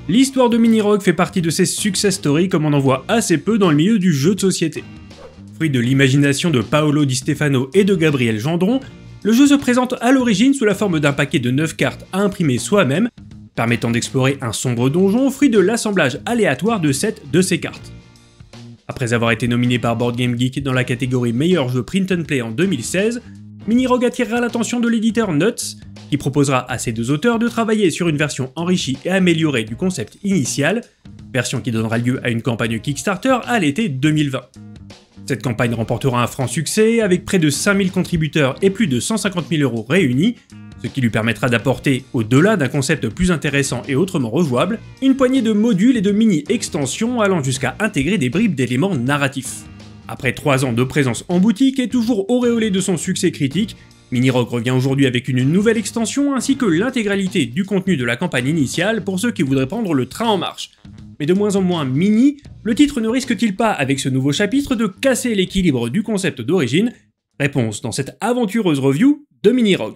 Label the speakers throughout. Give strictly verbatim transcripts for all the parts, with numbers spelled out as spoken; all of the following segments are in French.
Speaker 1: L'histoire de Minirogue fait partie de ces success stories comme on en voit assez peu dans le milieu du jeu de société. Fruit de l'imagination de Paolo Di Stefano et de Gabriel Gendron, le jeu se présente à l'origine sous la forme d'un paquet de neuf cartes à imprimer soi-même, permettant d'explorer un sombre donjon fruit de l'assemblage aléatoire de sept de ces cartes. Après avoir été nominé par Board Game Geek dans la catégorie meilleur jeu print and play en deux mille seize, Minirogue attirera l'attention de l'éditeur Nuts, qui proposera à ses deux auteurs de travailler sur une version enrichie et améliorée du concept initial, version qui donnera lieu à une campagne Kickstarter à l'été deux mille vingt. Cette campagne remportera un franc succès avec près de cinq mille contributeurs et plus de cent cinquante mille euros réunis, ce qui lui permettra d'apporter, au-delà d'un concept plus intéressant et autrement rejouable, une poignée de modules et de mini-extensions allant jusqu'à intégrer des bribes d'éléments narratifs. Après trois ans de présence en boutique et toujours auréolé de son succès critique, Minirogue revient aujourd'hui avec une nouvelle extension ainsi que l'intégralité du contenu de la campagne initiale pour ceux qui voudraient prendre le train en marche. Mais de moins en moins mini, le titre ne risque-t-il pas avec ce nouveau chapitre de casser l'équilibre du concept d'origine? Réponse dans cette aventureuse review de Minirogue.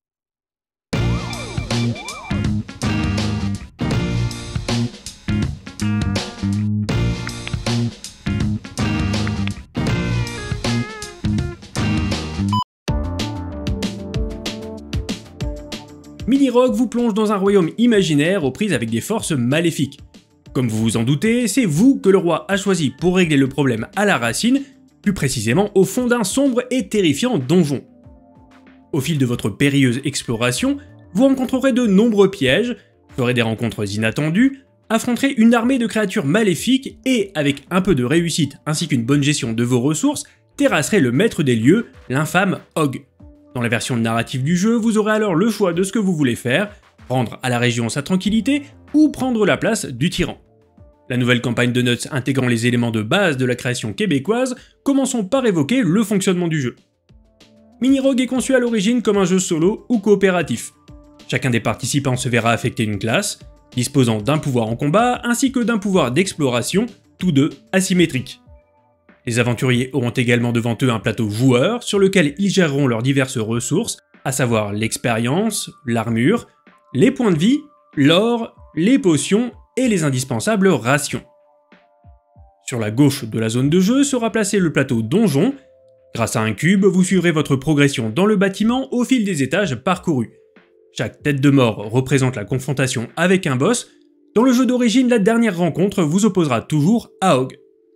Speaker 1: Minirogue vous plonge dans un royaume imaginaire aux prises avec des forces maléfiques. Comme vous vous en doutez, c'est vous que le roi a choisi pour régler le problème à la racine, plus précisément au fond d'un sombre et terrifiant donjon. Au fil de votre périlleuse exploration, vous rencontrerez de nombreux pièges, ferez des rencontres inattendues, affronterez une armée de créatures maléfiques et, avec un peu de réussite ainsi qu'une bonne gestion de vos ressources, terrasserez le maître des lieux, l'infâme Hog. Dans la version narrative du jeu, vous aurez alors le choix de ce que vous voulez faire, rendre à la région sa tranquillité ou prendre la place du tyran. La nouvelle campagne de Nuts intégrant les éléments de base de la création québécoise, commençons par évoquer le fonctionnement du jeu. Minirogue est conçu à l'origine comme un jeu solo ou coopératif. Chacun des participants se verra affecter une classe, disposant d'un pouvoir en combat ainsi que d'un pouvoir d'exploration, tous deux asymétriques. Les aventuriers auront également devant eux un plateau joueur sur lequel ils géreront leurs diverses ressources, à savoir l'expérience, l'armure, les points de vie, l'or, les potions et les indispensables rations. Sur la gauche de la zone de jeu sera placé le plateau donjon. Grâce à un cube, vous suivrez votre progression dans le bâtiment au fil des étages parcourus. Chaque tête de mort représente la confrontation avec un boss. Dans le jeu d'origine, la dernière rencontre vous opposera toujours à Hog.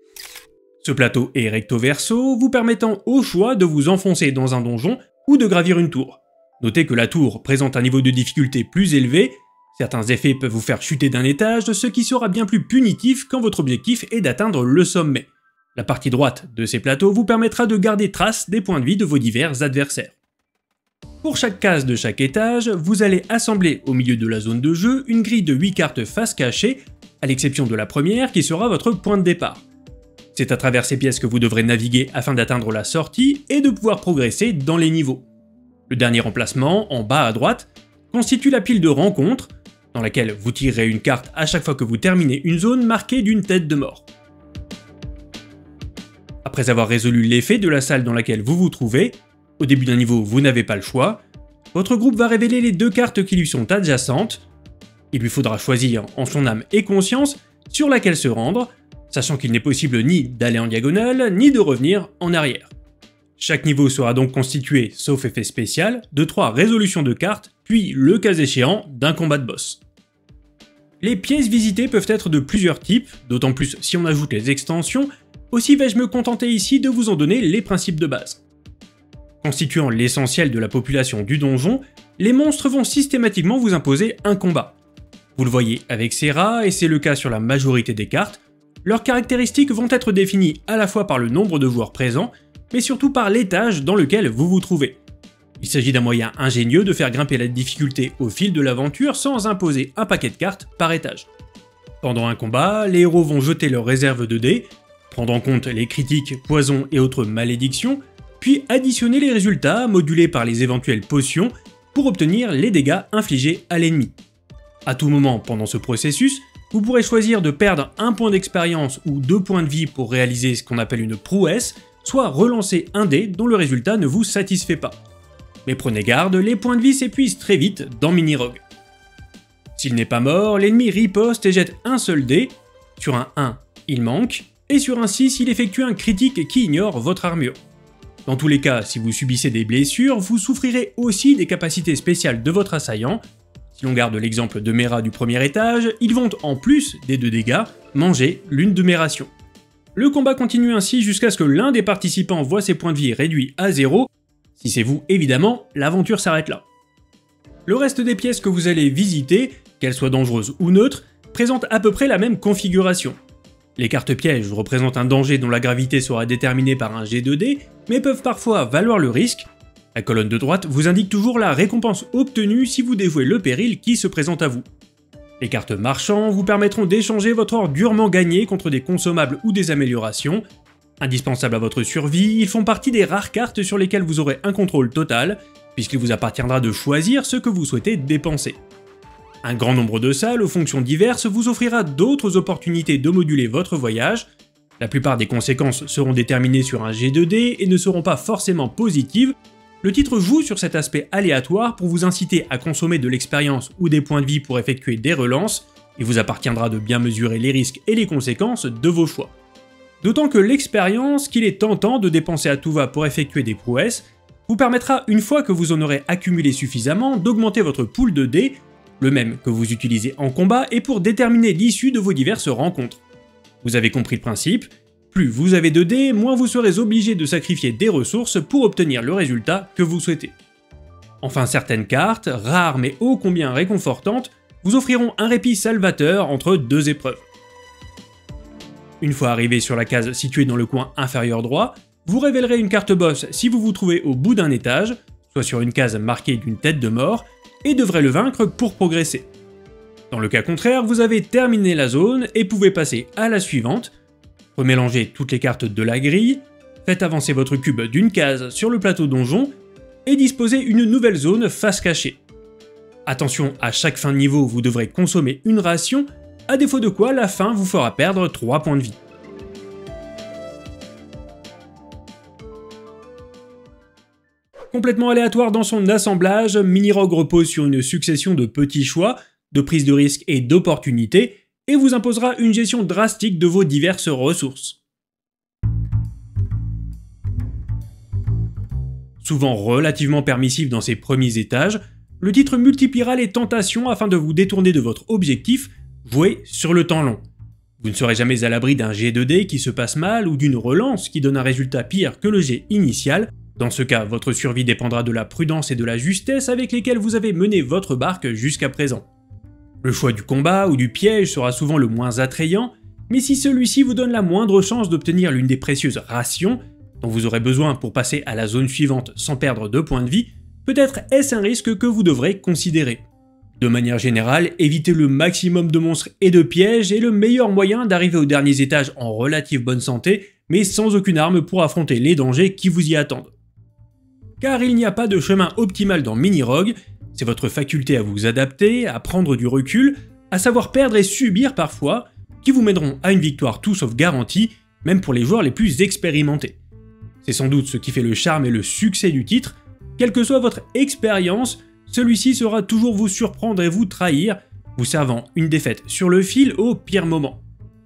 Speaker 1: Ce plateau est recto verso, vous permettant au choix de vous enfoncer dans un donjon ou de gravir une tour. Notez que la tour présente un niveau de difficulté plus élevé, certains effets peuvent vous faire chuter d'un étage, ce qui sera bien plus punitif quand votre objectif est d'atteindre le sommet. La partie droite de ces plateaux vous permettra de garder trace des points de vie de vos divers adversaires. Pour chaque case de chaque étage, vous allez assembler au milieu de la zone de jeu une grille de huit cartes face cachée, à l'exception de la première qui sera votre point de départ. C'est à travers ces pièces que vous devrez naviguer afin d'atteindre la sortie et de pouvoir progresser dans les niveaux. Le dernier emplacement, en bas à droite, constitue la pile de rencontres, dans laquelle vous tirerez une carte à chaque fois que vous terminez une zone marquée d'une tête de mort. Après avoir résolu l'effet de la salle dans laquelle vous vous trouvez, au début d'un niveau vous n'avez pas le choix, votre groupe va révéler les deux cartes qui lui sont adjacentes. Il lui faudra choisir en son âme et conscience sur laquelle se rendre, sachant qu'il n'est possible ni d'aller en diagonale, ni de revenir en arrière. Chaque niveau sera donc constitué, sauf effet spécial, de trois résolutions de cartes, puis, le cas échéant, d'un combat de boss. Les pièces visitées peuvent être de plusieurs types, d'autant plus si on ajoute les extensions, aussi vais-je me contenter ici de vous en donner les principes de base. Constituant l'essentiel de la population du donjon, les monstres vont systématiquement vous imposer un combat. Vous le voyez avec ces rats, et c'est le cas sur la majorité des cartes. Leurs caractéristiques vont être définies à la fois par le nombre de joueurs présents, mais surtout par l'étage dans lequel vous vous trouvez. Il s'agit d'un moyen ingénieux de faire grimper la difficulté au fil de l'aventure sans imposer un paquet de cartes par étage. Pendant un combat, les héros vont jeter leurs réserves de dés, prendre en compte les critiques, poisons et autres malédictions, puis additionner les résultats modulés par les éventuelles potions pour obtenir les dégâts infligés à l'ennemi. À tout moment pendant ce processus, vous pourrez choisir de perdre un point d'expérience ou deux points de vie pour réaliser ce qu'on appelle une prouesse, soit relancer un dé dont le résultat ne vous satisfait pas. Mais prenez garde, les points de vie s'épuisent très vite dans Minirogue. S'il n'est pas mort, l'ennemi riposte et jette un seul dé. Sur un un, il manque, et sur un six, il effectue un critique qui ignore votre armure. Dans tous les cas, si vous subissez des blessures, vous souffrirez aussi des capacités spéciales de votre assaillant. Si l'on garde l'exemple de mes rats du premier étage, ils vont, en plus des deux dégâts, manger l'une de mes rations. Le combat continue ainsi jusqu'à ce que l'un des participants voit ses points de vie réduits à zéro. Si c'est vous, évidemment, l'aventure s'arrête là. Le reste des pièces que vous allez visiter, qu'elles soient dangereuses ou neutres, présentent à peu près la même configuration. Les cartes pièges représentent un danger dont la gravité sera déterminée par un jet de dés, mais peuvent parfois valoir le risque. La colonne de droite vous indique toujours la récompense obtenue si vous déjouez le péril qui se présente à vous. Les cartes marchands vous permettront d'échanger votre or durement gagné contre des consommables ou des améliorations. Indispensables à votre survie, ils font partie des rares cartes sur lesquelles vous aurez un contrôle total, puisqu'il vous appartiendra de choisir ce que vous souhaitez dépenser. Un grand nombre de salles aux fonctions diverses vous offrira d'autres opportunités de moduler votre voyage. La plupart des conséquences seront déterminées sur un jet de dés et ne seront pas forcément positives. Le titre joue sur cet aspect aléatoire pour vous inciter à consommer de l'expérience ou des points de vie pour effectuer des relances. Il vous appartiendra de bien mesurer les risques et les conséquences de vos choix. D'autant que l'expérience qu'il est tentant de dépenser à tout va pour effectuer des prouesses vous permettra, une fois que vous en aurez accumulé suffisamment, d'augmenter votre pool de dés, le même que vous utilisez en combat et pour déterminer l'issue de vos diverses rencontres. Vous avez compris le principe, plus vous avez de dés, moins vous serez obligé de sacrifier des ressources pour obtenir le résultat que vous souhaitez. Enfin, certaines cartes, rares mais ô combien réconfortantes, vous offriront un répit salvateur entre deux épreuves. Une fois arrivé sur la case située dans le coin inférieur droit, vous révélerez une carte boss si vous vous trouvez au bout d'un étage, soit sur une case marquée d'une tête de mort, et devrez le vaincre pour progresser. Dans le cas contraire, vous avez terminé la zone et pouvez passer à la suivante. Remélangez toutes les cartes de la grille, faites avancer votre cube d'une case sur le plateau donjon et disposez une nouvelle zone face cachée. Attention, à chaque fin de niveau, vous devrez consommer une ration, à défaut de quoi la fin vous fera perdre trois points de vie. Complètement aléatoire dans son assemblage, Minirogue repose sur une succession de petits choix, de prise de risque et d'opportunités, et vous imposera une gestion drastique de vos diverses ressources. Souvent relativement permissif dans ses premiers étages, le titre multipliera les tentations afin de vous détourner de votre objectif, jouer sur le temps long. Vous ne serez jamais à l'abri d'un jet de dés qui se passe mal ou d'une relance qui donne un résultat pire que le jet initial. Dans ce cas, votre survie dépendra de la prudence et de la justesse avec lesquelles vous avez mené votre barque jusqu'à présent. Le choix du combat ou du piège sera souvent le moins attrayant, mais si celui-ci vous donne la moindre chance d'obtenir l'une des précieuses rations, dont vous aurez besoin pour passer à la zone suivante sans perdre de points de vie, peut-être est-ce un risque que vous devrez considérer. De manière générale, éviter le maximum de monstres et de pièges est le meilleur moyen d'arriver aux derniers étages en relative bonne santé, mais sans aucune arme pour affronter les dangers qui vous y attendent. Car il n'y a pas de chemin optimal dans Minirogue, c'est votre faculté à vous adapter, à prendre du recul, à savoir perdre et subir parfois, qui vous mèneront à une victoire tout sauf garantie, même pour les joueurs les plus expérimentés. C'est sans doute ce qui fait le charme et le succès du titre, quelle que soit votre expérience, celui-ci saura toujours vous surprendre et vous trahir, vous servant une défaite sur le fil au pire moment.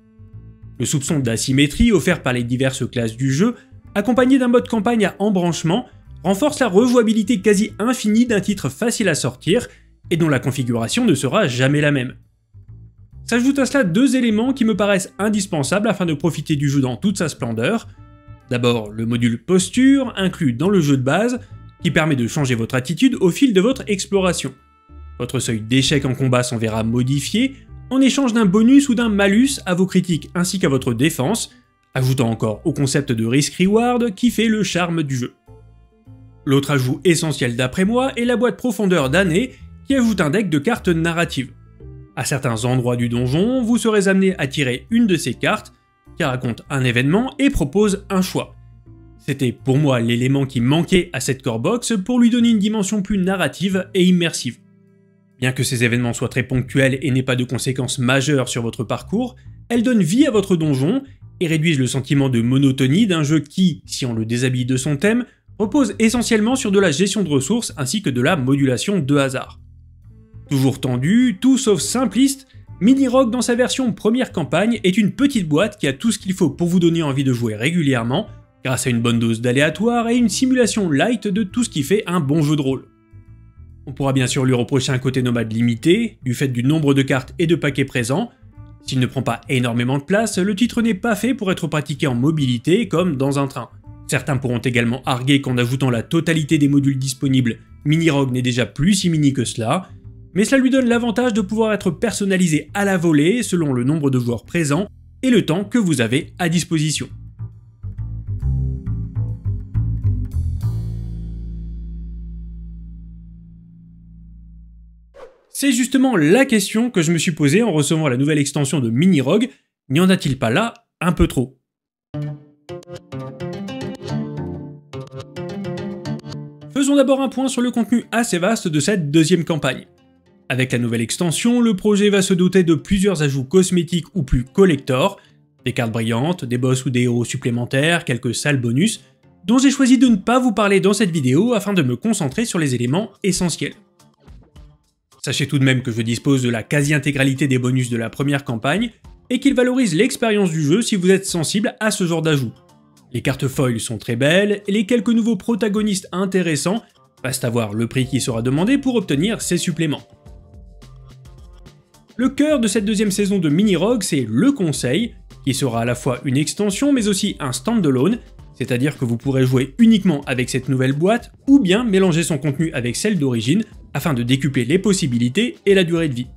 Speaker 1: Le soupçon d'asymétrie offert par les diverses classes du jeu, accompagné d'un mode campagne à embranchement, renforce la rejouabilité quasi infinie d'un titre facile à sortir et dont la configuration ne sera jamais la même. S'ajoutent à cela deux éléments qui me paraissent indispensables afin de profiter du jeu dans toute sa splendeur. D'abord, le module posture, inclus dans le jeu de base, qui permet de changer votre attitude au fil de votre exploration. Votre seuil d'échec en combat s'en verra modifié en échange d'un bonus ou d'un malus à vos critiques ainsi qu'à votre défense, ajoutant encore au concept de risk-reward qui fait le charme du jeu. L'autre ajout essentiel d'après moi est la boîte profondeur d'année qui ajoute un deck de cartes narratives. À certains endroits du donjon, vous serez amené à tirer une de ces cartes qui raconte un événement et propose un choix. C'était pour moi l'élément qui manquait à cette core box pour lui donner une dimension plus narrative et immersive. Bien que ces événements soient très ponctuels et n'aient pas de conséquences majeures sur votre parcours, elles donnent vie à votre donjon et réduisent le sentiment de monotonie d'un jeu qui, si on le déshabille de son thème, repose essentiellement sur de la gestion de ressources ainsi que de la modulation de hasard. Toujours tendu, tout sauf simpliste, Minirogue dans sa version première campagne est une petite boîte qui a tout ce qu'il faut pour vous donner envie de jouer régulièrement, grâce à une bonne dose d'aléatoire et une simulation light de tout ce qui fait un bon jeu de rôle. On pourra bien sûr lui reprocher un côté nomade limité, du fait du nombre de cartes et de paquets présents. S'il ne prend pas énormément de place, le titre n'est pas fait pour être pratiqué en mobilité comme dans un train. Certains pourront également arguer qu'en ajoutant la totalité des modules disponibles, Minirogue n'est déjà plus si mini que cela, mais cela lui donne l'avantage de pouvoir être personnalisé à la volée selon le nombre de joueurs présents et le temps que vous avez à disposition. C'est justement la question que je me suis posée en recevant la nouvelle extension de Minirogue, n'y en a-t-il pas là un peu trop? Faisons d'abord un point sur le contenu assez vaste de cette deuxième campagne. Avec la nouvelle extension, le projet va se doter de plusieurs ajouts cosmétiques ou plus collector, des cartes brillantes, des boss ou des héros supplémentaires, quelques salles bonus, dont j'ai choisi de ne pas vous parler dans cette vidéo afin de me concentrer sur les éléments essentiels. Sachez tout de même que je dispose de la quasi-intégralité des bonus de la première campagne, et qu'ils valorisent l'expérience du jeu si vous êtes sensible à ce genre d'ajout. Les cartes foil sont très belles, et les quelques nouveaux protagonistes intéressants, reste à voir le prix qui sera demandé pour obtenir ces suppléments. Le cœur de cette deuxième saison de Minirogue, c'est le conseil, qui sera à la fois une extension mais aussi un standalone, c'est-à-dire que vous pourrez jouer uniquement avec cette nouvelle boîte, ou bien mélanger son contenu avec celle d'origine, afin de décupler les possibilités et la durée de vie.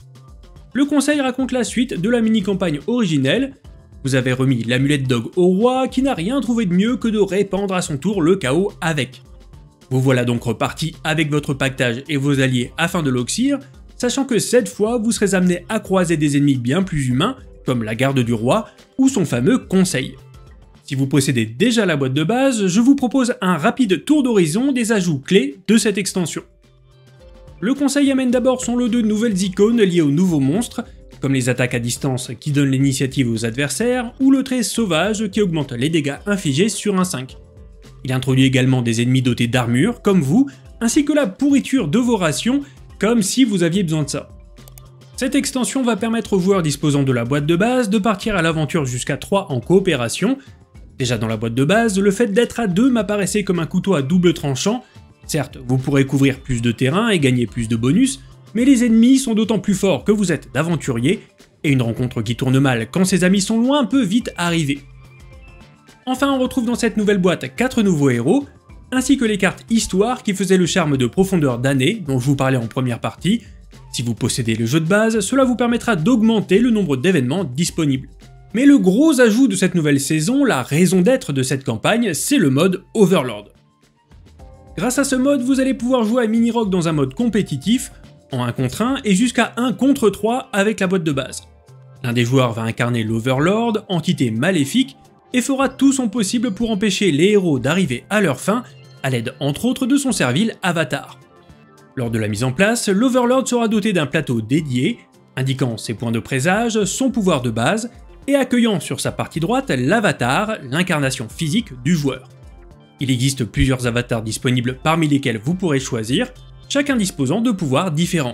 Speaker 1: Le conseil raconte la suite de la mini-campagne originelle. Vous avez remis l'amulette Dog au roi, qui n'a rien trouvé de mieux que de répandre à son tour le chaos avec. Vous voilà donc reparti avec votre pactage et vos alliés afin de l'oxyre, sachant que cette fois vous serez amené à croiser des ennemis bien plus humains, comme la garde du roi ou son fameux conseil. Si vous possédez déjà la boîte de base, je vous propose un rapide tour d'horizon des ajouts clés de cette extension. Le conseil amène d'abord son lot de nouvelles icônes liées aux nouveaux monstres, comme les attaques à distance qui donnent l'initiative aux adversaires, ou le trait sauvage qui augmente les dégâts infligés sur un cinq. Il introduit également des ennemis dotés d'armure, comme vous, ainsi que la pourriture de vos rations, comme si vous aviez besoin de ça. Cette extension va permettre aux joueurs disposant de la boîte de base de partir à l'aventure jusqu'à trois en coopération. Déjà dans la boîte de base, le fait d'être à deux m'apparaissait comme un couteau à double tranchant. Certes, vous pourrez couvrir plus de terrain et gagner plus de bonus, mais les ennemis sont d'autant plus forts que vous êtes d'aventuriers, et une rencontre qui tourne mal quand ses amis sont loin peut vite arriver. Enfin, on retrouve dans cette nouvelle boîte quatre nouveaux héros, ainsi que les cartes Histoire qui faisaient le charme de profondeur d'année dont je vous parlais en première partie. Si vous possédez le jeu de base, cela vous permettra d'augmenter le nombre d'événements disponibles. Mais le gros ajout de cette nouvelle saison, la raison d'être de cette campagne, c'est le mode Overlord. Grâce à ce mode, vous allez pouvoir jouer à Minirogue dans un mode compétitif, en un contre un et jusqu'à un contre trois avec la boîte de base. L'un des joueurs va incarner l'Overlord, entité maléfique, et fera tout son possible pour empêcher les héros d'arriver à leur fin, à l'aide entre autres de son servile Avatar. Lors de la mise en place, l'Overlord sera doté d'un plateau dédié, indiquant ses points de présage, son pouvoir de base, et accueillant sur sa partie droite l'Avatar, l'incarnation physique du joueur. Il existe plusieurs avatars disponibles parmi lesquels vous pourrez choisir, chacun disposant de pouvoirs différents.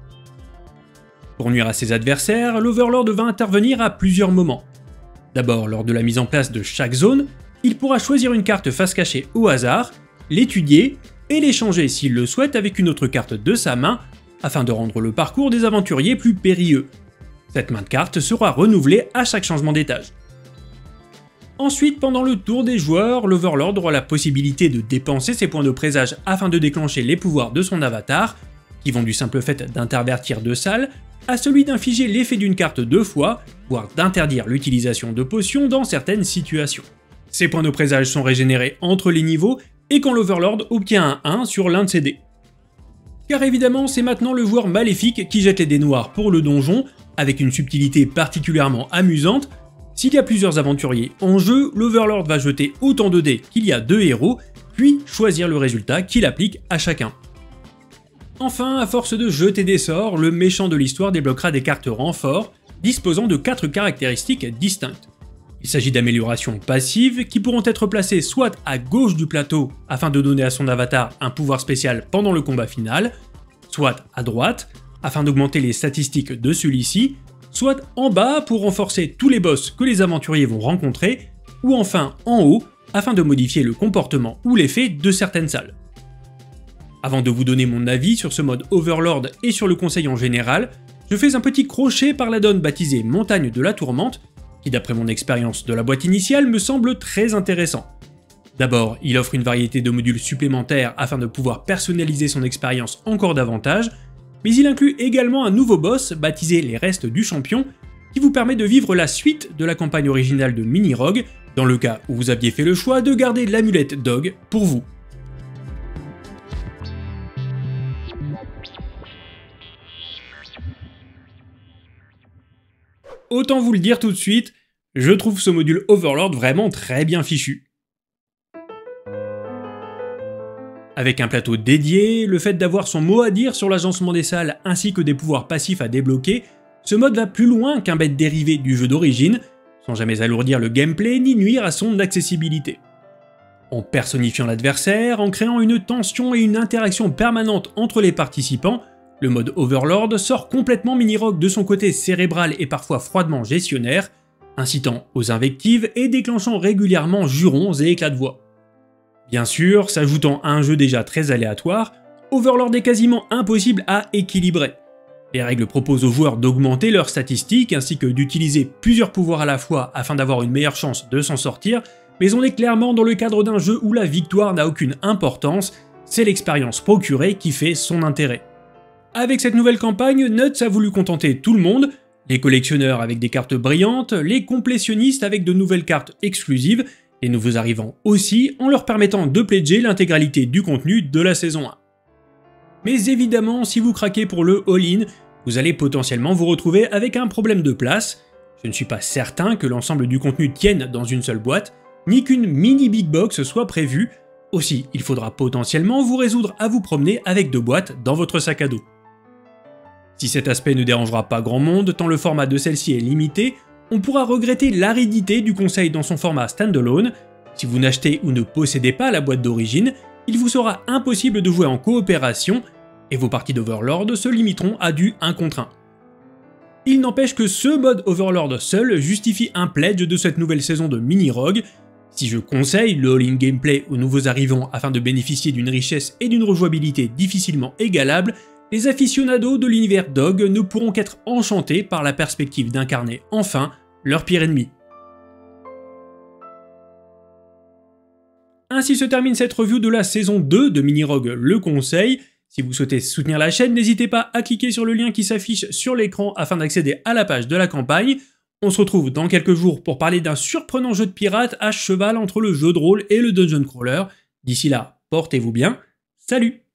Speaker 1: Pour nuire à ses adversaires, l'Overlord va intervenir à plusieurs moments. D'abord, lors de la mise en place de chaque zone, il pourra choisir une carte face cachée au hasard, l'étudier et l'échanger s'il le souhaite avec une autre carte de sa main, afin de rendre le parcours des aventuriers plus périlleux. Cette main de carte sera renouvelée à chaque changement d'étage. Ensuite, pendant le tour des joueurs, l'Overlord aura la possibilité de dépenser ses points de présage afin de déclencher les pouvoirs de son avatar, qui vont du simple fait d'intervertir deux salles, à celui d'infliger l'effet d'une carte deux fois, voire d'interdire l'utilisation de potions dans certaines situations. Ces points de présage sont régénérés entre les niveaux et quand l'Overlord obtient un un sur l'un de ses dés. Car évidemment, c'est maintenant le joueur maléfique qui jette les dés noirs pour le donjon, avec une subtilité particulièrement amusante. S'il y a plusieurs aventuriers en jeu, l'Overlord va jeter autant de dés qu'il y a deux héros, puis choisir le résultat qu'il applique à chacun. Enfin, à force de jeter des sorts, le méchant de l'histoire débloquera des cartes renforts, disposant de quatre caractéristiques distinctes. Il s'agit d'améliorations passives qui pourront être placées soit à gauche du plateau afin de donner à son avatar un pouvoir spécial pendant le combat final, soit à droite, afin d'augmenter les statistiques de celui-ci, soit en bas pour renforcer tous les boss que les aventuriers vont rencontrer, ou enfin en haut, afin de modifier le comportement ou l'effet de certaines salles. Avant de vous donner mon avis sur ce mode Overlord et sur le conseil en général, je fais un petit crochet par l'add-on baptisé Montagne de la Tourmente, qui d'après mon expérience de la boîte initiale me semble très intéressant. D'abord, il offre une variété de modules supplémentaires afin de pouvoir personnaliser son expérience encore davantage, mais il inclut également un nouveau boss baptisé Les Restes du Champion, qui vous permet de vivre la suite de la campagne originale de Mini-Rogue, dans le cas où vous aviez fait le choix de garder l'amulette Dog pour vous. Autant vous le dire tout de suite, je trouve ce module Overlord vraiment très bien fichu. Avec un plateau dédié, le fait d'avoir son mot à dire sur l'agencement des salles ainsi que des pouvoirs passifs à débloquer, ce mode va plus loin qu'un bête dérivé du jeu d'origine, sans jamais alourdir le gameplay ni nuire à son accessibilité. En personnifiant l'adversaire, en créant une tension et une interaction permanente entre les participants, le mode Overlord sort complètement Mini-Rogue de son côté cérébral et parfois froidement gestionnaire, incitant aux invectives et déclenchant régulièrement jurons et éclats de voix. Bien sûr, s'ajoutant à un jeu déjà très aléatoire, Overlord est quasiment impossible à équilibrer. Les règles proposent aux joueurs d'augmenter leurs statistiques ainsi que d'utiliser plusieurs pouvoirs à la fois afin d'avoir une meilleure chance de s'en sortir, mais on est clairement dans le cadre d'un jeu où la victoire n'a aucune importance, c'est l'expérience procurée qui fait son intérêt. Avec cette nouvelle campagne, Nuts a voulu contenter tout le monde, les collectionneurs avec des cartes brillantes, les complétionnistes avec de nouvelles cartes exclusives, les nouveaux arrivants aussi, en leur permettant de pledger l'intégralité du contenu de la saison un. Mais évidemment, si vous craquez pour le all-in, vous allez potentiellement vous retrouver avec un problème de place. Je ne suis pas certain que l'ensemble du contenu tienne dans une seule boîte, ni qu'une mini big box soit prévue. Aussi, il faudra potentiellement vous résoudre à vous promener avec deux boîtes dans votre sac à dos. Si cet aspect ne dérangera pas grand monde, tant le format de celle-ci est limité, on pourra regretter l'aridité du conseil dans son format standalone. Si vous n'achetez ou ne possédez pas la boîte d'origine, il vous sera impossible de jouer en coopération, et vos parties d'Overlord se limiteront à du un contre un. Il n'empêche que ce mode Overlord seul justifie un pledge de cette nouvelle saison de Mini-Rogue. Si je conseille le all-in gameplay aux nouveaux arrivants afin de bénéficier d'une richesse et d'une rejouabilité difficilement égalables, les aficionados de l'univers Dog ne pourront qu'être enchantés par la perspective d'incarner enfin leur pire ennemi. Ainsi se termine cette review de la saison deux de Mini-Rogue le conseil. Si vous souhaitez soutenir la chaîne, n'hésitez pas à cliquer sur le lien qui s'affiche sur l'écran afin d'accéder à la page de la campagne. On se retrouve dans quelques jours pour parler d'un surprenant jeu de pirate à cheval entre le jeu de rôle et le dungeon crawler. D'ici là, portez-vous bien, salut!